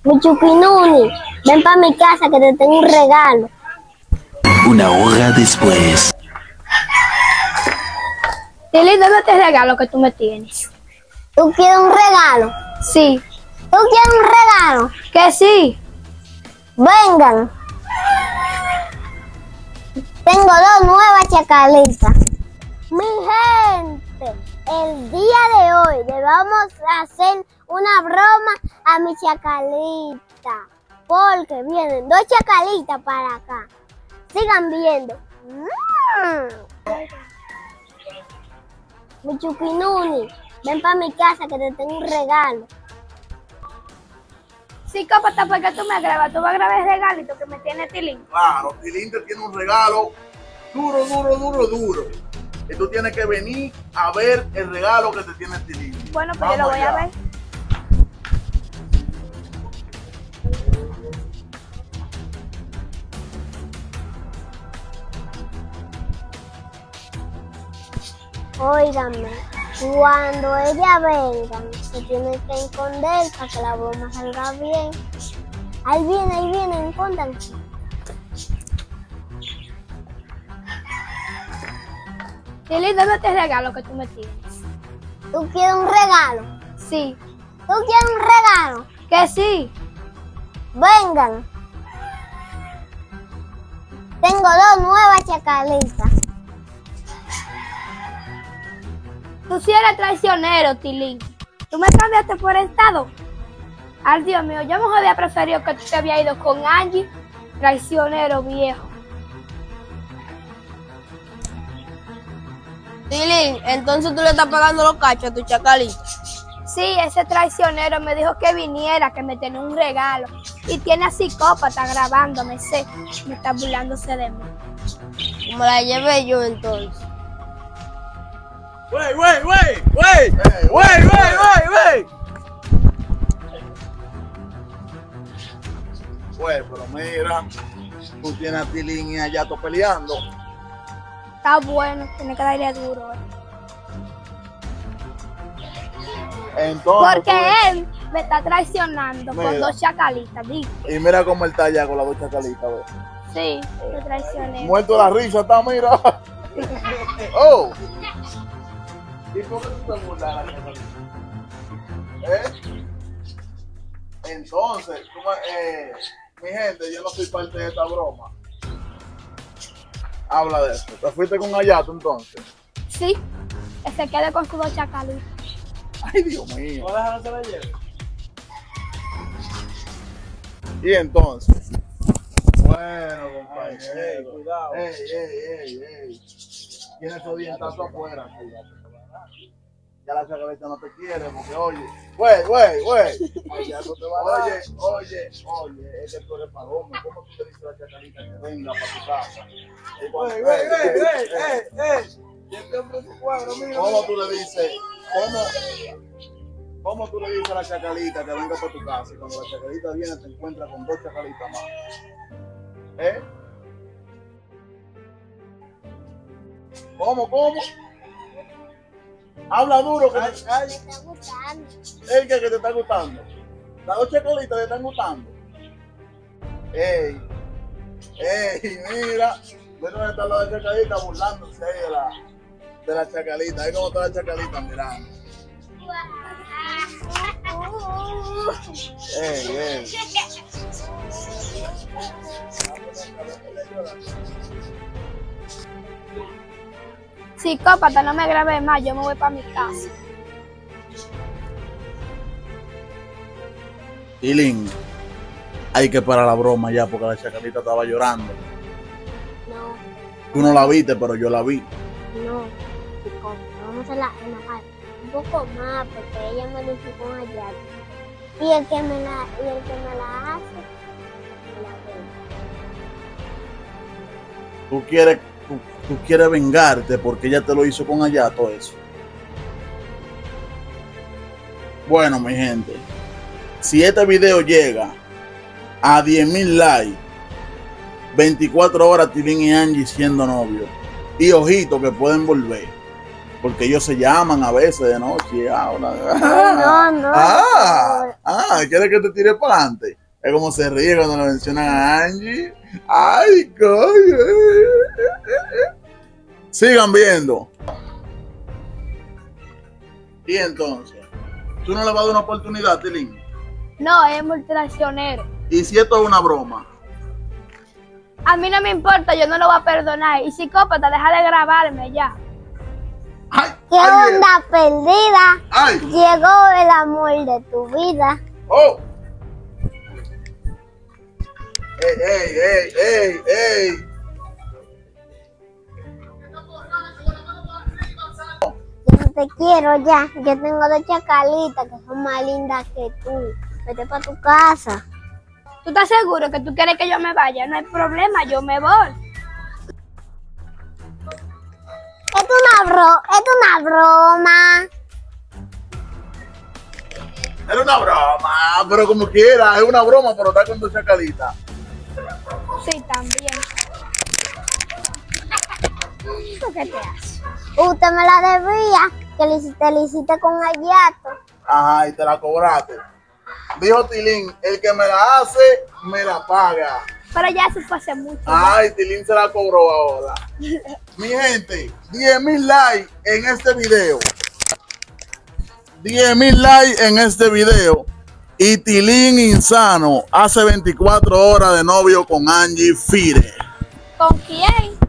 Michuquinuni, ven para mi casa que te tengo un regalo. Una hora después. Tilín, dame este regalo que tú me tienes. ¿Tú quieres un regalo? Sí. ¿Tú quieres un regalo? Que sí. Vengan. Tengo dos nuevas chacalitas. Mi gente, el día de hoy le vamos a hacer una broma a mi chacalita. Porque vienen dos chacalitas para acá. Sigan viendo. Michuquinuni, ven para mi casa que te tengo un regalo. Psicópata, ¿por qué tú me grabas? Tú vas a grabar el regalito que me tiene Tilín. Claro, Tilín te tiene un regalo duro. Y tú tienes que venir a ver el regalo que te tiene Tilín. Bueno, pues yo lo voy a ver. Óigame, cuando ella venga, se tiene que esconder para que la broma salga bien. Ahí viene, escóndanse. Tilín, dame este regalo que tú me tienes. ¿Tú quieres un regalo? Sí. ¿Tú quieres un regalo? Que sí. Vengan. Tengo dos nuevas chacalitas. Tú sí eres traicionero, Tilín. ¿Tú me cambiaste por estado? Ay, Dios mío, yo mejor había preferido que tú te habías ido con Angie. Traicionero viejo. Tilín, entonces tú le estás pagando los cachos a tu chacalita. Sí, ese traicionero me dijo que viniera, que me tenía un regalo. Y tiene a psicópata grabándome, sé. Me está burlándose de mí. Como la llevé yo entonces. ¡Wey! Pues, pero mira, tú tienes a Tilín y allá tú peleando. Está bueno, tiene que darle duro. Entonces, Porque él me está traicionando con Mira. dos chacalitas, ¿viste? y mira cómo él está allá con las dos chacalitas, ¿ves? Sí, me traicioné. Muerto de la risa está, mira. Oh. ¿Y por qué tú te burlas de la chacalita? Entonces, mi gente, yo no soy parte de esta broma. Habla de eso. ¿Te fuiste con Ayato entonces? Sí, que se quede con sus dos chacalitas. Ay, Dios mío. Y entonces. Bueno, compañero. Cuidado. Ey. Tienes esos dientazos afuera. Ya la chacalita no te quiere porque, oye. Oye, es que tú eres palomo. ¿Cómo tú le dices a la chacalita que venga para tu casa? ¿Cómo tú le dices? ¿Cómo tú le dices a la chacalita que venga para tu casa? Y cuando la chacalita viene te encuentra con dos chacalitas más. ¿Cómo? Habla duro que Me está gustando. el que te está gustando. Las dos chacalitas te están gustando. Ey, mira dónde está la chacalita burlándose de la chacalita. Ahí como está la chacalita mirando. Ey. Psicópata, no me grabes más, yo me voy para mi casa. Tilín, hay que parar la broma ya porque la chacalita estaba llorando. No, Tú no la viste, pero yo la vi. no, psicópata, vamos a enojar un poco más porque ella me lo hizo con Ayato. Y el que me la hace, me la ve. Tú quieres vengarte porque ella te lo hizo con Ayato eso. Bueno, mi gente, si este video llega a 10,000 likes, 24 horas Tilín y Angie siendo novios. Y ojito que pueden volver. Porque ellos se llaman a veces de noche. Ahora. No. ¿Quieres que te tire para adelante? Es como se ríe cuando le mencionan a Angie. Ay, coño. Sigan viendo. Y entonces, ¿tú no le vas a dar una oportunidad, Tilín? No, es multitraicionero. ¿Y si esto es una broma? A mí no me importa, yo no lo voy a perdonar. Y psicópata, deja de grabarme ya. ¡Ay! ¿Qué onda perdida? ¡Ay! Llegó el amor de tu vida. ¡Oh! ¡Ey! Yo no te quiero ya. Yo tengo dos chacalitas que son más lindas que tú. Vete para tu casa. ¿Tú estás seguro que tú quieres que yo me vaya? No hay problema, yo me voy. Es una broma. Era una broma, pero como quiera, es una broma, pero está con dos chacalitas. Sí, también. ¿Tú qué te haces? Usted me la debía, que le hiciste con el yato. Ajá, y te la cobraste. Dijo Tilín, el que me la hace, me la paga. Pero ya eso fue hace mucho. Ay, Tilín se la cobró ahora. Mi gente, 10,000 likes en este video. 10,000 likes en este video. Y Tilín Insano hace 24 horas de novio con Angie Fire. ¿Con quién?